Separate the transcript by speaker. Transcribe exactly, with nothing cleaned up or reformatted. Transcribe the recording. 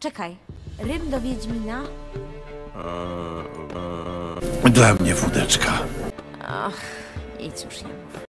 Speaker 1: Czekaj. Rym do Wiedźmina?
Speaker 2: Dla mnie wódeczka.
Speaker 1: Ach, nic już nie mów.